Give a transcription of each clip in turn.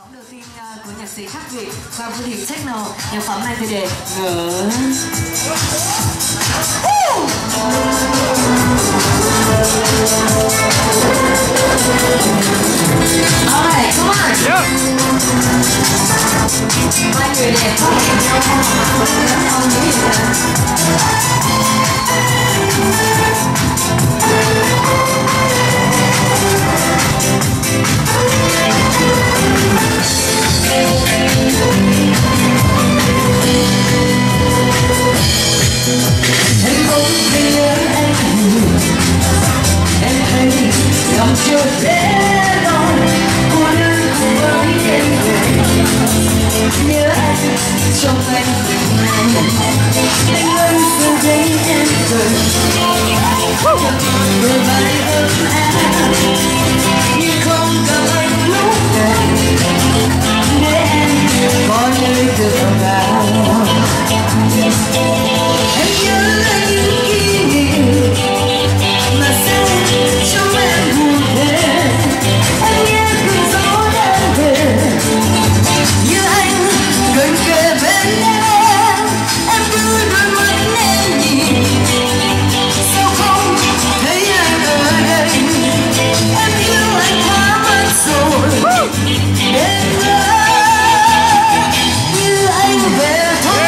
đầu tiên của nhạc sĩ Khắc Việt qua phương tiện techno. Nhạc phẩm này thì đề ngỡ. Alright, come on. Yeah. Hai người đẹp không? Ông nghĩ em không thể nhớ anh nhiều, em thấy lòng chưa để rồi cô đơn cùng với em người nhớ anh trong anh ơi giờ đây em cười đôi vai ấm áp nhưng không gặp anh lúc này để em có nơi tựa vào. Em nhớ lại những kỷ niệm mà sao trong em buồn thế. Em nghe cơn gió đang về như anh gần kề bên em. Em đưa đôi mắt em nhìn sao không thấy anh ở đây. Em yêu anh quá mất rồi đến như anh về thôi.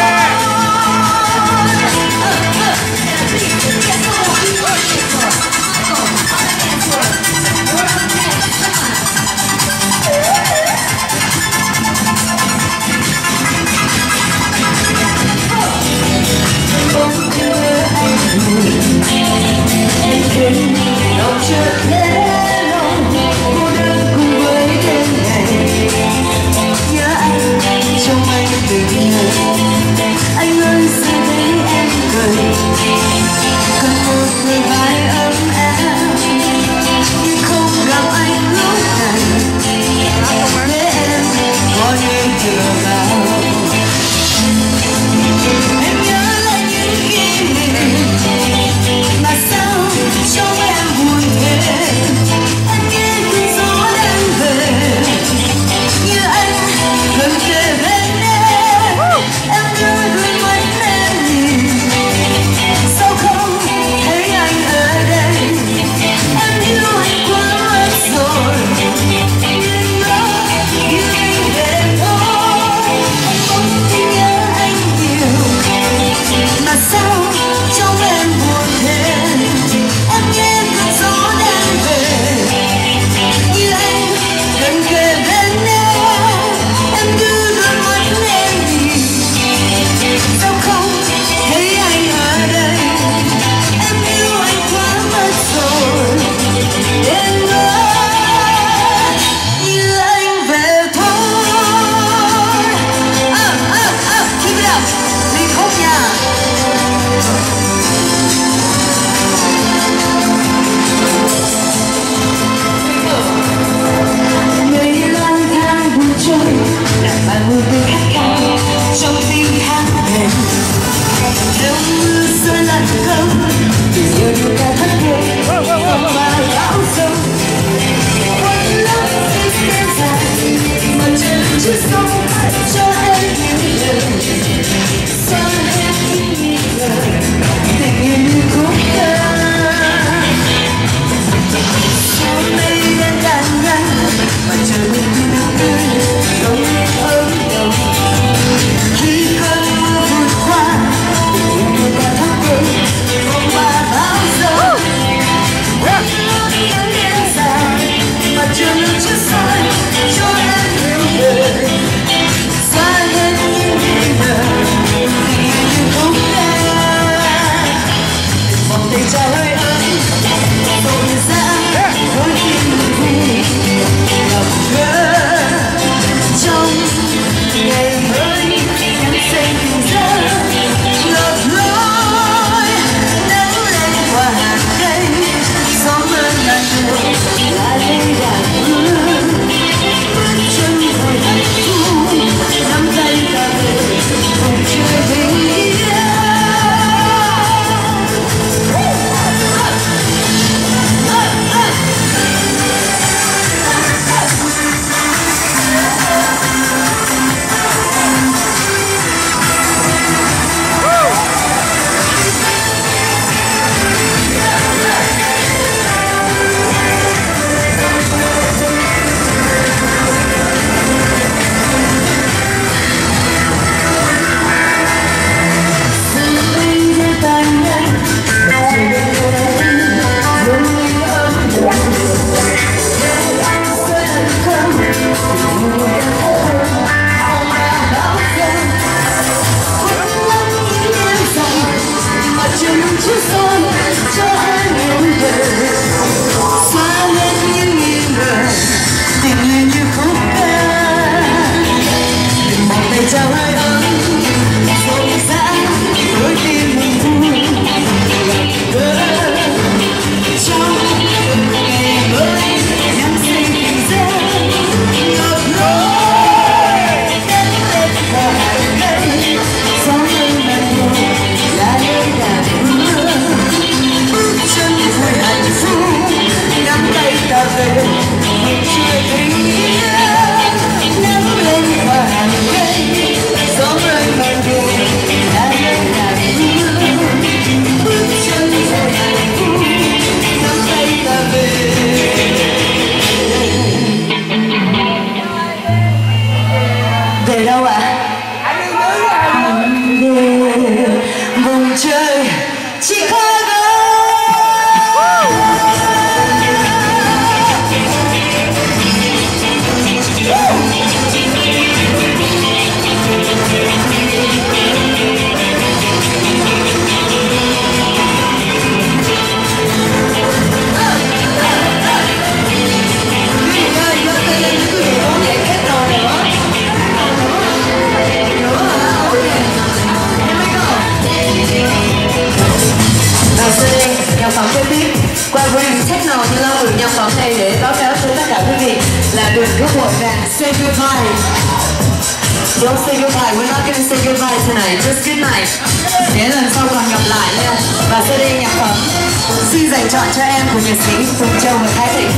phẩm này để báo cáo tới tất cả quý vị là đừng có vội vàng say goodbye. Don't say goodbye, we're not gonna say goodbye tonight, just good night. Để lần sau còn gặp lại nha. Và sau đây nhạc phẩm xin dành chọn cho em của nhạc sĩ Tùng Châu và Thái Thịnh.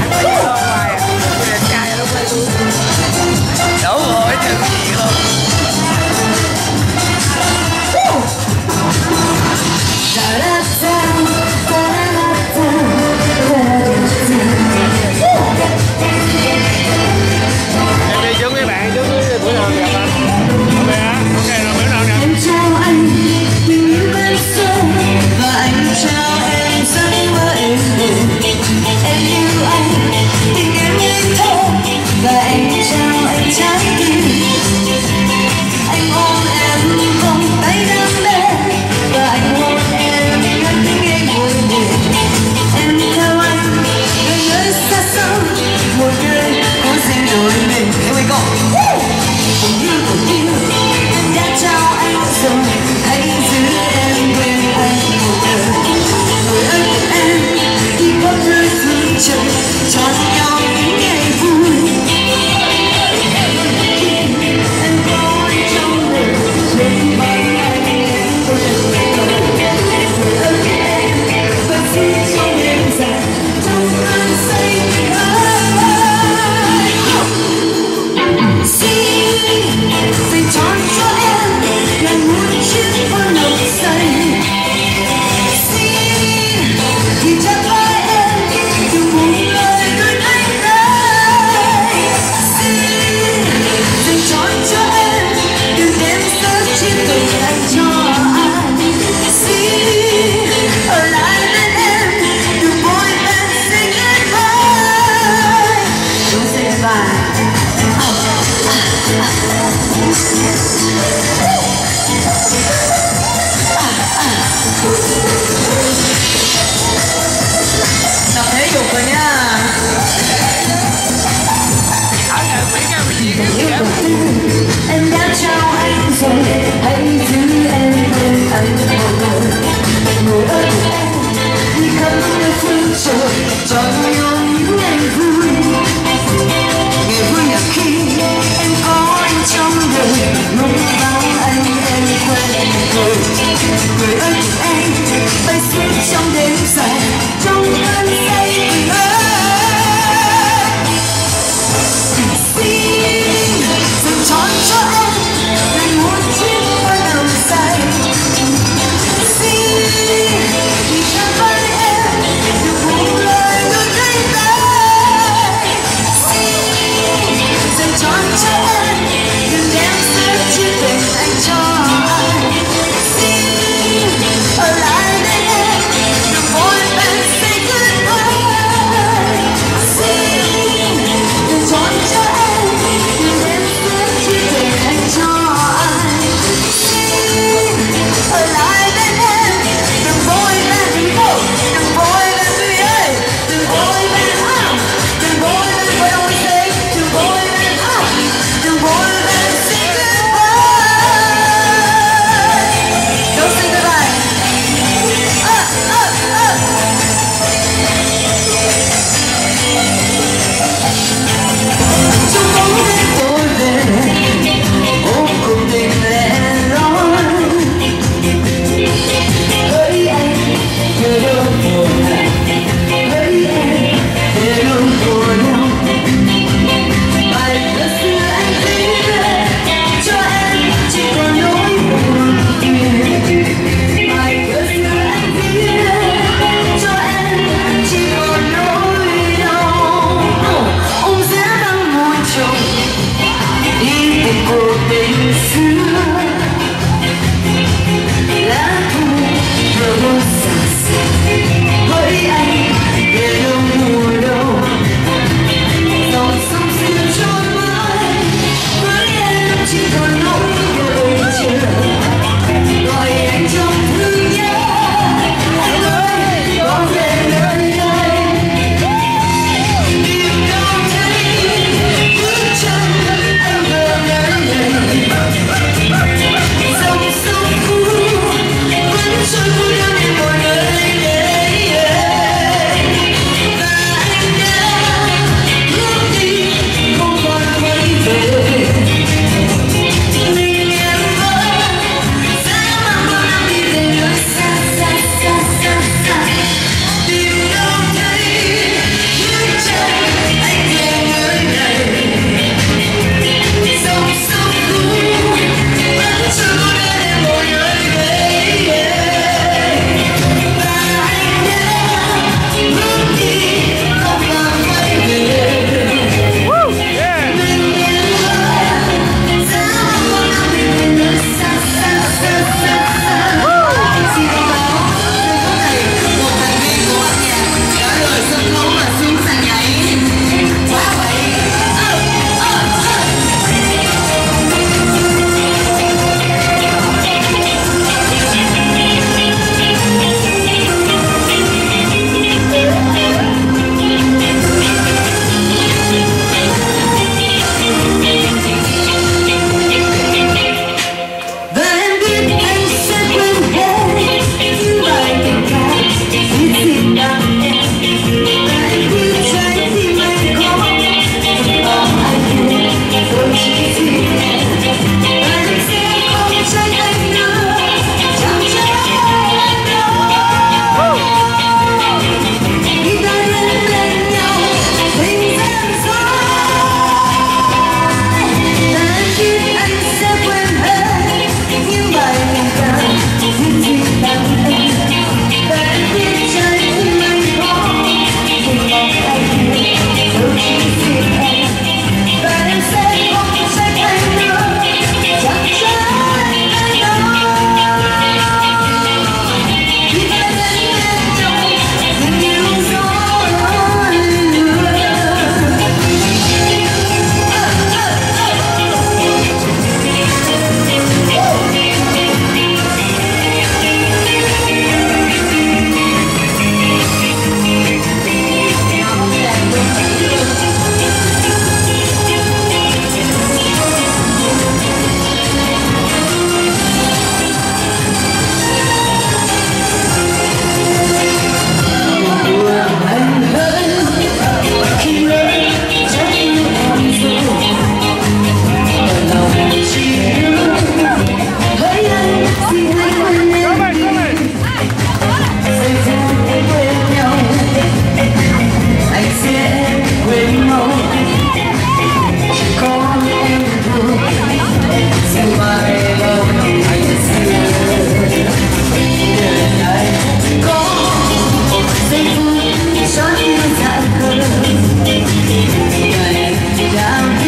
Đủ rồi, chuyện gì luôn. Em đi trước với bạn, trước với bữa nào gặp anh. Ok á, ok rồi bữa nào gặp. Em chào anh tình bên sông và anh chào em giấc mơ em buồn. Em yêu anh tình em ngây thơ và anh chào anh trái tim. Anh ôm em vòng tay đam mê và anh hôn em ngất ngây ngồi buồn. Em theo anh về nơi xa xăm, một nơi có duyên đôi mình. Here we go. Tình yêu em đã trao anh rồi, hãy giữ em bên anh một đời. Người ơi của em đi khắp nơi phương trời, tròn nhau những ngày vui. Em có anh trong đời, bên bên anh em tôi người ơi của em và xin trong đêm dài trong cơn say dành trọn cho em ngàn muôn chiếc hoa nồng xanh. Xin thì chắc vai em từ một lời đôi anh đây. Xin dành trọn cho em từ đêm giấc chiếc tình anh cho anh. Xin ở lại bên em từ môi em xinh em ơi. Don't say goodbye. Tập thể dục rồi nha. Em đã trao anh rồi, hãy giữ em bên anh một đời. Người ơi của em đi khắp nơi phương trời, trọn nhau những ngày vui. Ngày vui là khi em có anh trong đời, lúc vắng anh em quên người. Người ơi của em bay suốt trong đêm dài, trong cơn say tình ơi. Xin dành trọn cho em ngàn muôn chiếc hoa nồng xanh. Xin thì cho vai em được buông lời đôi cánh giây phút cho yêu dại khờ đời đang